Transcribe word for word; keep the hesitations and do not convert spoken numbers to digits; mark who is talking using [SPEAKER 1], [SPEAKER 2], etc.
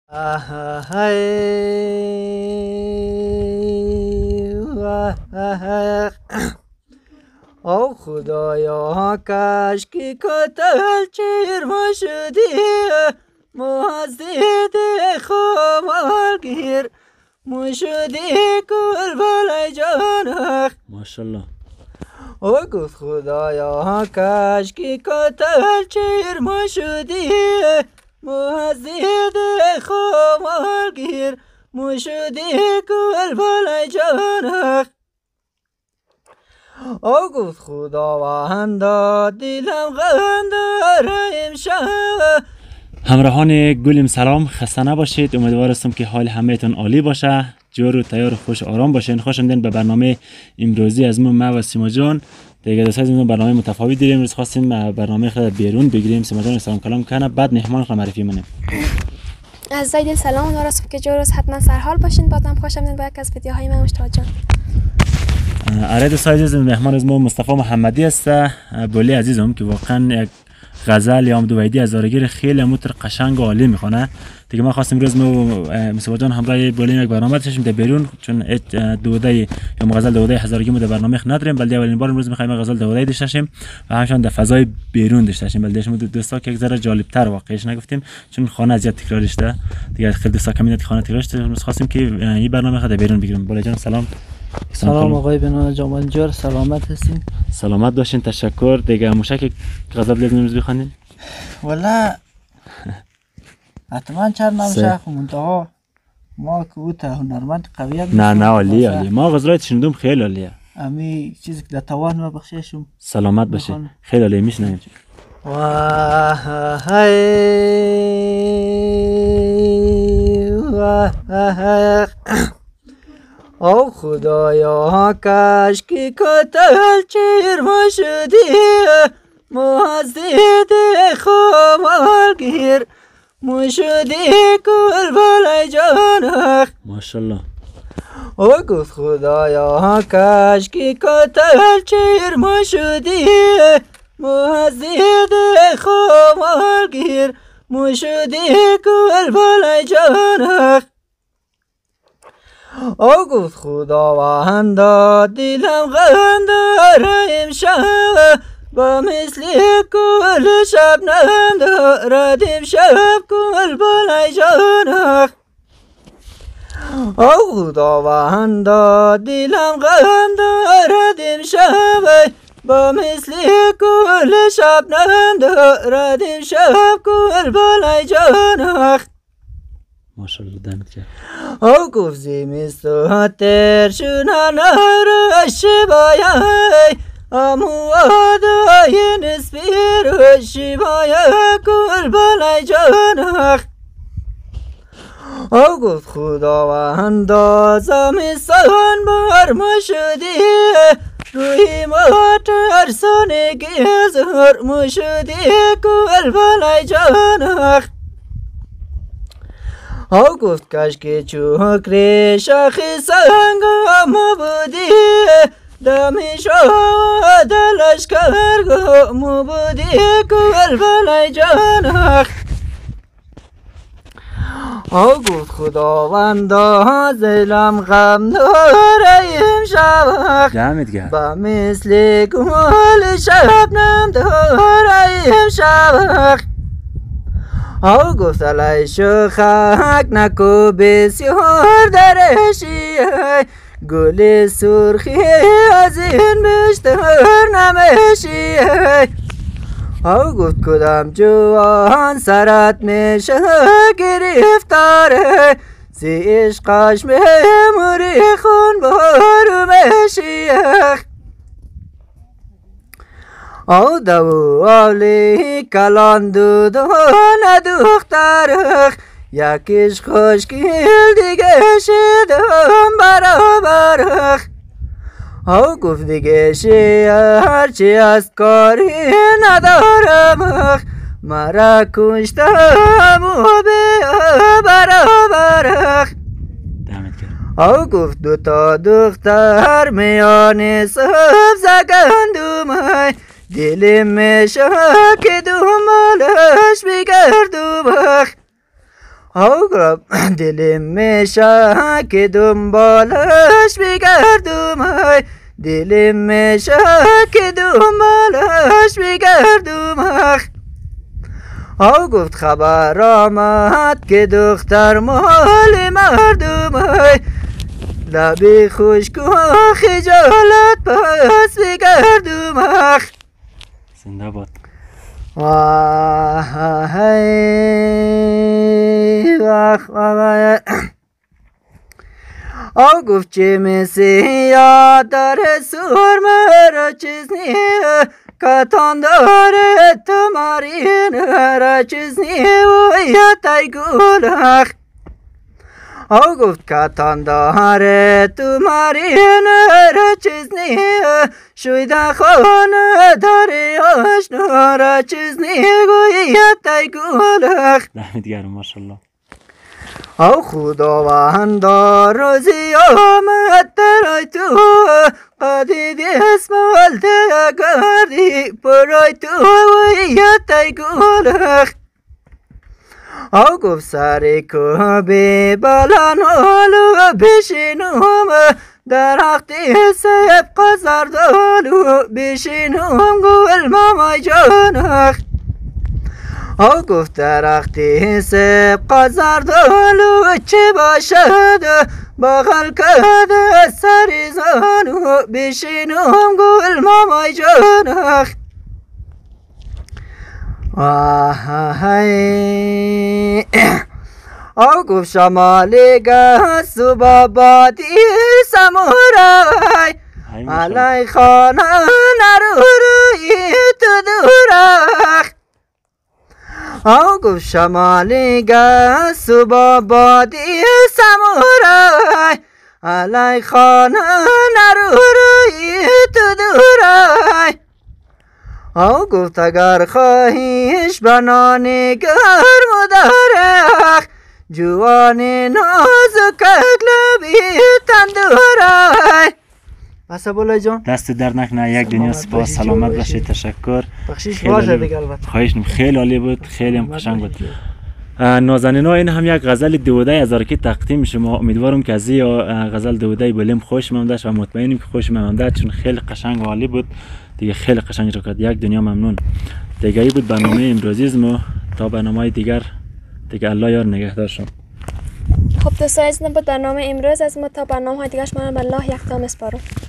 [SPEAKER 1] او خدایا کاش که کتل چرم شدی مهزید خمالگیر مشدی کل بالای جانخ
[SPEAKER 2] ماشاءالله.
[SPEAKER 1] او گفت خدایا کاش که کتل چرم شدی مهزید خمالگیر مشدی کل بالای جانخ او گفت خداوندا دلم غم داره امشب.
[SPEAKER 2] همراهان گلم سلام، خسته نباشید. امیدوار هستم که حال همه‌تون عالی باشه، جور و تیار و خوش آرام باشین. خوش آمدین به برنامه امروزی از من و سیما جان. دیگه دوستان از برنامه متفاوت داریم. امروز خواستیم برنامه خود بیرون بگیریم. سیما جان سلام کلام کنه، بعد مهمان خود معرفی منیم.
[SPEAKER 3] از زید سلام، امیدوارم که جورس حتما سرحال باشین. بازم خوش آمدین به یک از ویدیوهای من مشتاق جان.
[SPEAKER 2] اره دوستان عزیز، مهمان از ما مصطفی محمدی است. بولی عزیزم که واقعا یک غزل یا دویدی از زارگیر خیلی متر قشنگ و عالی میخونه. دیگه ما خواستیم روز ما مصطفی جان همراه بولی یک برنامه داشتیم در بیرون، چون دوده یا غزل دوده هزارگی ما در برنامه نداریم، بلکه اولین بار امروز میخوایم غزل دوده داشته باشیم و همچنین در فضای بیرون داشته باشیم. بلکه شما دوستا که یک ذره جالب‌تر واقعیش نگفتیم، چون خانه از تکراری شده. دیگه خیلی دوستا کمیت خانه تکرار شده. امروز خواستیم که این برنامه خود در بیرون بگیریم. بولی جان سلام.
[SPEAKER 1] سلام آقای بنا جمال جور، سلامت هستین؟
[SPEAKER 2] سلامت باشین، تشکر. دیگه مشک غزل لیدن امروز بخونین؟
[SPEAKER 1] والا حتما چرا نمیشه، منتها ما که او تا هنرمند قویه
[SPEAKER 2] نه نه عالیه عالیه. ما غزلات شنیدم خیلی عالیه.
[SPEAKER 1] امی چیزی که در توان ما بخشیشم.
[SPEAKER 2] سلامت باشین، خیلی عالیه. میشنویم.
[SPEAKER 1] واه هی واه او خدایا کاش که کتل چرم شدی مهزید خمالگیر مشدی کل بالای جانخ
[SPEAKER 2] ماشاءالله.
[SPEAKER 1] او گفت خدایا کاش که کتل چرم شدی مهزید خمالگیر مشدی کل بالای جانخ او گفت خداوندا دلم غم داره امشب با مثل کل شبنم دارد امشب کل بالای جانخ او خداوندا دلم غم دارد امشب با مثل کل شبنم دارد امشب کل بالای جانخ
[SPEAKER 2] ماشاءالله. دمت گرم.
[SPEAKER 1] او گفت زمستون تر شونن رو شبایه اموادای نسبی رو شبایه کل بالای جانخ او گفت خداوندا زمستون بار ما شدی روی ما ترسانگی زهر ما شدی کل بالای جانخ او گفت کاش که چوکری شاخ سنگ ما بودی دمی شد لشکر ما بودی کل بالای جانخ او گفت خداوندا دلم غم داره امشب
[SPEAKER 2] دمت گرم.
[SPEAKER 1] با مثل گل شبنم داره امشب او گفت علی شخک نکو بسیار درشی گل سرخی از این بیشتر نمیشی او گفت کدام جوان سرت میشه گرفتاره زی عشقش میموری خون بارو میشی او دو آلی کلان دو دو ندوخترخ یکیش خوشگیل دیگه شدم برابرخ او گفت دیگه شی هرچی از کاری ندارم مرا کشتم و بیا برابرخ او گفت دو تا دختر میان سبز گندم دل میشه که دنبالش بگردم آقا دلم میشه که دنبالش بگردم های دلم میشه که دنبالش بگردم آو گفت خبر آمد که دختر مال مردم های لبی خشک و خجالت پس بگردم
[SPEAKER 2] زنده باد.
[SPEAKER 1] واه واه واه آو گفت چه میسی یاد داره سرمه را چیز نیه کتان داره تمارین را چیز نیه و یتای گلخ آو گفت کتان داره تمارین را چیز نیه شویده خانه داره آشنا را چیز نیه و یتای گلخ
[SPEAKER 2] دمت گرم ماشالله.
[SPEAKER 1] او خداوندا روزی آمد درای تو قدید اسمال تگردی برای تو ویتای گلخ او گفت سر کوبی بلانالو بشینوم درختی سیب قزردالو بشینوم گل مامای جانخ او گفت درختی سیب قزردالو چه باشد بغل کرده سری زانو بشینم گل مامای جانخ آهای او گفت شمالی گست و بابادی سمورای علی خانه نرو روی تو دورخ او گفت شمالی گست و بابادی سمورای علی خانه نرو روی تو دورای او گفت اگر خواهیش بنانی گرم و دارخ جوانی نازک لبی تندورای بس بولا جان
[SPEAKER 2] دست در نکنه. یک دنیا سپاس. سلامت باشید. تشکر.
[SPEAKER 1] بخشیش باشه دیگه البته.
[SPEAKER 2] خواهش می‌کنم. خیلی عالی بود. خیلی هم قشنگ بود. نازنینا این هم یک غزل دوده از آرکی تقدیم شما. امیدوارم که از این غزل دوده بلیم خوش ممدش و مطمئنم که خوش ممدد چون خیلی قشنگ و عالی بود دیگه. خیلی قشنگ رو کرد. یک دنیا ممنون. دیگه ای بود برنامه امروزی ما. تا برنامه دیگر دیگه الله یار نگهدار شما.
[SPEAKER 3] خب دوستان عزیزم بود برنامه امروز از ما. تا برنامه های دیگرش من الله یک تا مسپارم.